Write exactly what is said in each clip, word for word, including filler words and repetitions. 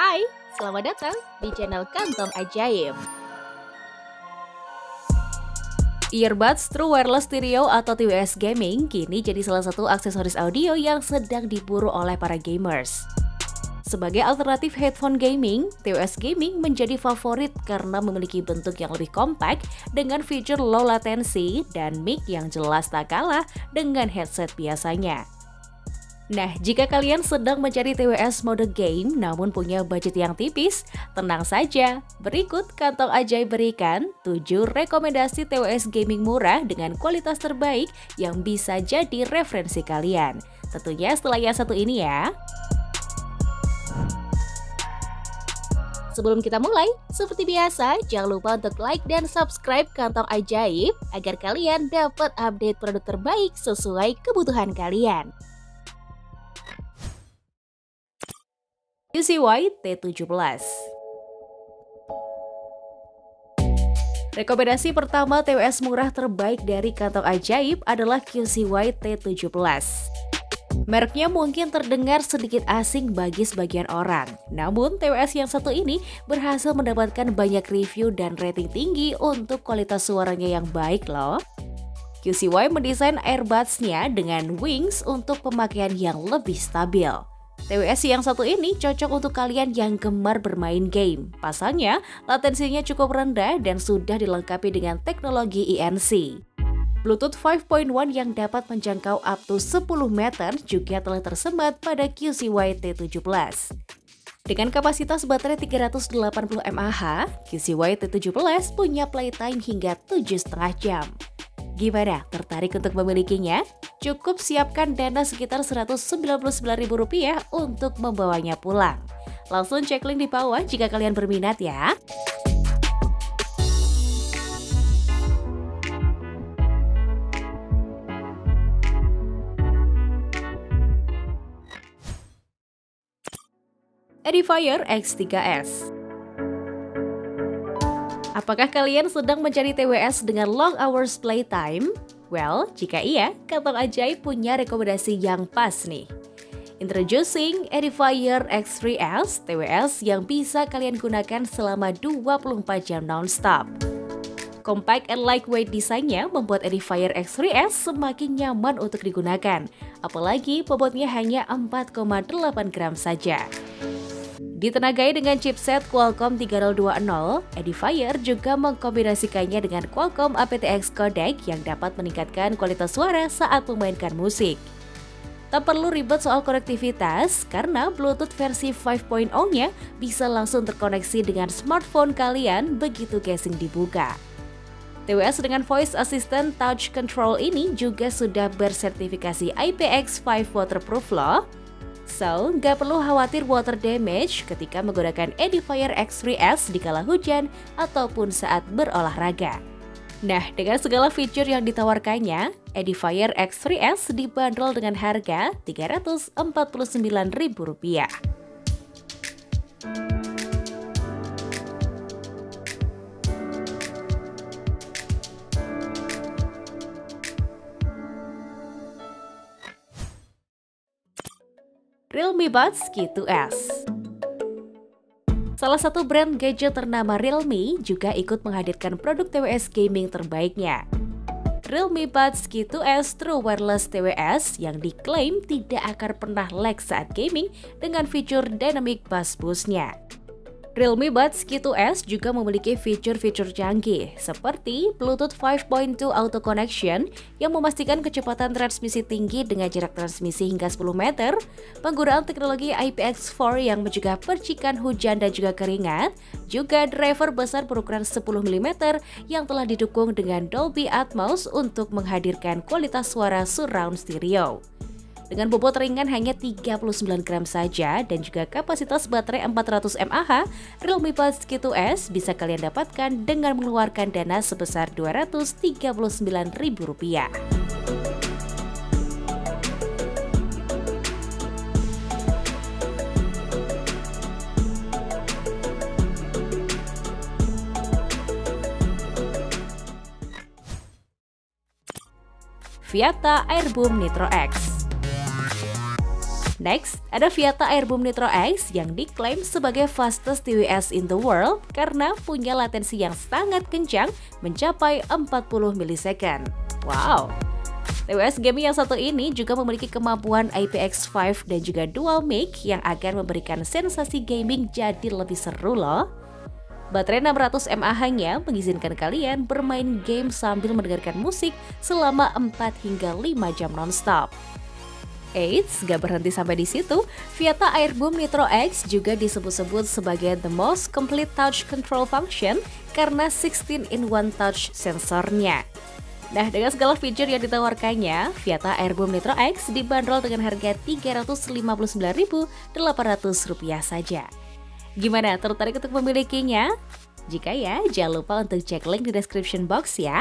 Hai, selamat datang di channel Kantong Ajaib. Earbuds True Wireless Stereo atau T W S Gaming kini jadi salah satu aksesoris audio yang sedang diburu oleh para gamers. Sebagai alternatif headphone gaming, T W S Gaming menjadi favorit karena memiliki bentuk yang lebih kompak dengan fitur low latency dan mic yang jelas tak kalah dengan headset biasanya. Nah, jika kalian sedang mencari T W S mode game namun punya budget yang tipis, tenang saja. Berikut Kantong Ajaib berikan tujuh rekomendasi T W S gaming murah dengan kualitas terbaik yang bisa jadi referensi kalian. Tentunya setelah yang satu ini ya. Sebelum kita mulai, seperti biasa, jangan lupa untuk like dan subscribe Kantong Ajaib agar kalian dapat update produk terbaik sesuai kebutuhan kalian. Q C Y T tujuh belas. Rekomendasi pertama T W S murah terbaik dari Kantong Ajaib adalah Q C Y T tujuh belas. Mereknya mungkin terdengar sedikit asing bagi sebagian orang, namun T W S yang satu ini berhasil mendapatkan banyak review dan rating tinggi untuk kualitas suaranya yang baik loh. Q C Y mendesain earbuds-nya dengan wings untuk pemakaian yang lebih stabil. T W S yang satu ini cocok untuk kalian yang gemar bermain game. Pasalnya, latensinya cukup rendah dan sudah dilengkapi dengan teknologi E N C. Bluetooth lima titik satu yang dapat menjangkau up to sepuluh meter juga telah tersemat pada Q C Y T tujuh belas. Dengan kapasitas baterai tiga ratus delapan puluh mAh, Q C Y T tujuh belas punya playtime hingga tujuh koma lima jam. Gimana? Tertarik untuk memilikinya? Cukup siapkan dana sekitar seratus sembilan puluh sembilan ribu rupiah untuk membawanya pulang. Langsung cek link di bawah jika kalian berminat ya. Edifier X tiga S. Apakah kalian sedang mencari T W S dengan long hours playtime? Well, jika iya, Kantong Ajaib punya rekomendasi yang pas nih. Introducing Edifier X tiga S, T W S yang bisa kalian gunakan selama dua puluh empat jam non-stop. Compact and lightweight desainnya membuat Edifier X tiga S semakin nyaman untuk digunakan, apalagi bobotnya hanya empat koma delapan gram saja. Ditenagai dengan chipset Qualcomm tiga nol dua nol, Edifier juga mengkombinasikannya dengan Qualcomm A P T X codec yang dapat meningkatkan kualitas suara saat memainkan musik. Tak perlu ribet soal konektivitas, karena Bluetooth versi lima titik nol-nya bisa langsung terkoneksi dengan smartphone kalian begitu casing dibuka. T W S dengan Voice Assistant Touch Control ini juga sudah bersertifikasi I P X lima waterproof loh. So, nggak perlu khawatir water damage ketika menggunakan Edifier X tiga S di kala hujan ataupun saat berolahraga. Nah, dengan segala fitur yang ditawarkannya, Edifier X tiga S dibanderol dengan harga tiga ratus empat puluh sembilan ribu rupiah. Realme Buds Q dua S. Salah satu brand gadget ternama Realme juga ikut menghadirkan produk T W S gaming terbaiknya. Realme Buds Q dua S True Wireless T W S yang diklaim tidak akan pernah lag saat gaming dengan fitur Dynamic Bass Boost-nya. Realme Buds Q dua S juga memiliki fitur-fitur canggih seperti Bluetooth lima titik dua Auto Connection yang memastikan kecepatan transmisi tinggi dengan jarak transmisi hingga sepuluh meter, penggunaan teknologi I P X empat yang mencegah percikan hujan dan juga keringat, juga driver besar berukuran sepuluh milimeter yang telah didukung dengan Dolby Atmos untuk menghadirkan kualitas suara surround stereo. Dengan bobot ringan hanya tiga puluh sembilan gram saja dan juga kapasitas baterai empat ratus mAh, Realme Buds Q dua S bisa kalian dapatkan dengan mengeluarkan dana sebesar dua ratus tiga puluh sembilan ribu rupiah. Viata Airboom Nitro X. Next, ada Viata Airboom Nitro X yang diklaim sebagai fastest T W S in the world karena punya latensi yang sangat kencang mencapai empat puluh milisecond. Wow! T W S gaming yang satu ini juga memiliki kemampuan I P X lima dan juga dual mic yang akan memberikan sensasi gaming jadi lebih seru loh. Baterai enam ratus mAh-nya mengizinkan kalian bermain game sambil mendengarkan musik selama empat hingga lima jam nonstop. Eits, gak berhenti sampai di situ, Viata Airboom Nitro X juga disebut-sebut sebagai the most complete touch control function karena sixteen in one touch sensornya. Nah, dengan segala fitur yang ditawarkannya, Viata Airboom Nitro X dibanderol dengan harga tiga ratus lima puluh sembilan ribu delapan ratus rupiah saja. Gimana, tertarik untuk memilikinya? Jika ya, jangan lupa untuk cek link di description box ya.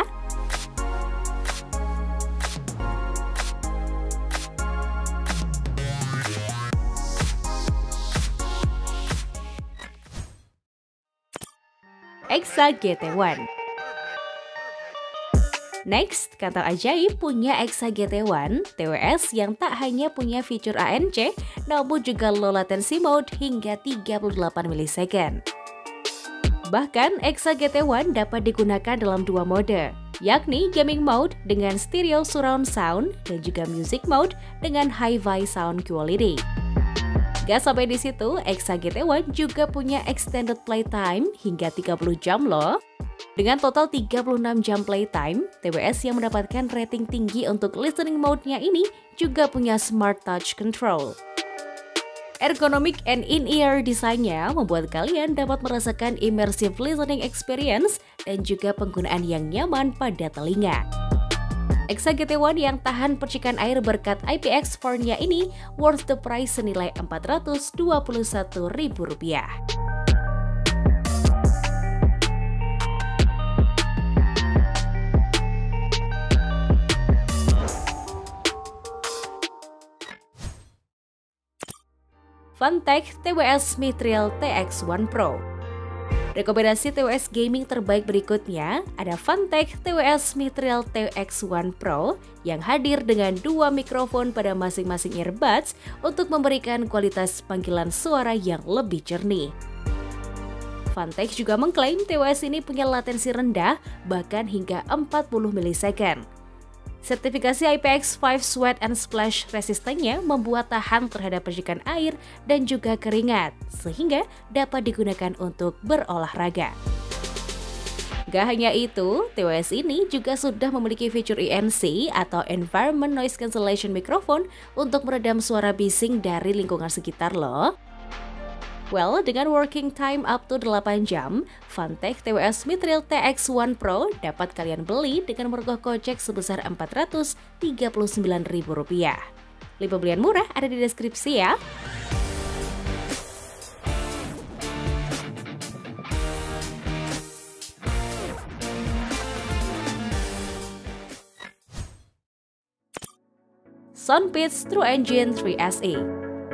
Exa G T satu. Next, Kantong Ajaib punya Exa G T satu, T W S yang tak hanya punya fitur A N C, namun juga low latency mode hingga tiga puluh delapan milisecond. Bahkan, Exa G T satu dapat digunakan dalam dua mode, yakni gaming mode dengan stereo surround sound dan juga music mode dengan hi-fi sound quality. Gak sampai di situ, Exa G T satu juga punya extended playtime hingga tiga puluh jam loh. Dengan total tiga puluh enam jam playtime, T W S yang mendapatkan rating tinggi untuk listening mode-nya ini juga punya smart touch control. Ergonomic and in-ear desainnya membuat kalian dapat merasakan immersive listening experience dan juga penggunaan yang nyaman pada telinga. Exa G T satu yang tahan percikan air berkat I P X empat-nya ini worth the price senilai empat ratus dua puluh satu ribu rupiah. Funtech T W S Mithril T X satu Pro. Rekomendasi T W S gaming terbaik berikutnya ada Funtech T W S Mithril T X satu Pro yang hadir dengan dua mikrofon pada masing-masing earbuds untuk memberikan kualitas panggilan suara yang lebih jernih. Funtech juga mengklaim T W S ini punya latensi rendah bahkan hingga empat puluh milisecond. Sertifikasi I P X lima Sweat and Splash resistennya membuat tahan terhadap percikan air dan juga keringat, sehingga dapat digunakan untuk berolahraga. Gak hanya itu, T W S ini juga sudah memiliki fitur E N C atau Environment Noise Cancellation Microphone untuk meredam suara bising dari lingkungan sekitar loh. Well, dengan working time up to delapan jam, Funtech T W S Mithril T X satu Pro dapat kalian beli dengan merogoh kocek sebesar empat ratus tiga puluh sembilan ribu rupiah. Link pembelian murah ada di deskripsi ya. Soundpeats True Engine tiga S E.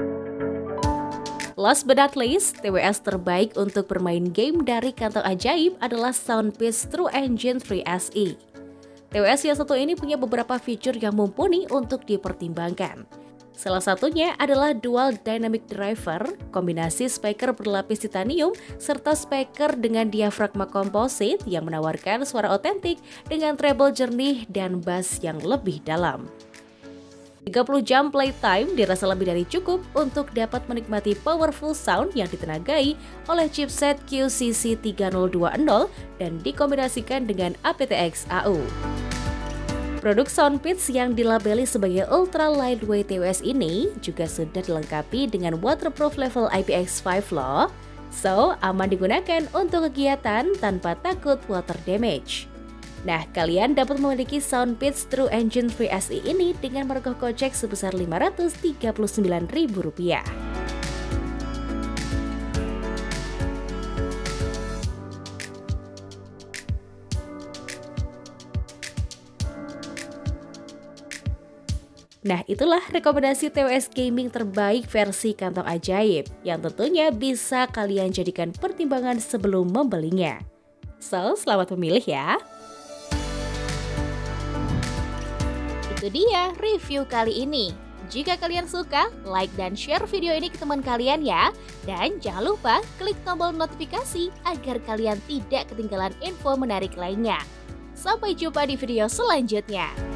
Last but not least, T W S terbaik untuk bermain game dari Kantong Ajaib adalah Soundpeats True Engine tiga S E. T W S yang satu ini punya beberapa fitur yang mumpuni untuk dipertimbangkan. Salah satunya adalah Dual Dynamic Driver, kombinasi speaker berlapis titanium, serta speaker dengan diafragma komposit yang menawarkan suara otentik dengan treble jernih dan bass yang lebih dalam. tiga puluh jam playtime dirasa lebih dari cukup untuk dapat menikmati powerful sound yang ditenagai oleh chipset Q C C tiga nol dua nol dan dikombinasikan dengan A P T X A U. Produk Soundpeats yang dilabeli sebagai Ultra Lightweight T W S ini juga sudah dilengkapi dengan waterproof level I P X lima loh. So, aman digunakan untuk kegiatan tanpa takut water damage. Nah, kalian dapat memiliki Soundpeats True Engine tiga S E ini dengan merogoh kocek sebesar lima ratus tiga puluh sembilan ribu rupiah. Nah, itulah rekomendasi T W S gaming terbaik versi Kantong Ajaib yang tentunya bisa kalian jadikan pertimbangan sebelum membelinya. So, selamat memilih ya! Itu dia review kali ini. Jika kalian suka, like dan share video ini ke teman kalian ya. Dan jangan lupa klik tombol notifikasi agar kalian tidak ketinggalan info menarik lainnya. Sampai jumpa di video selanjutnya.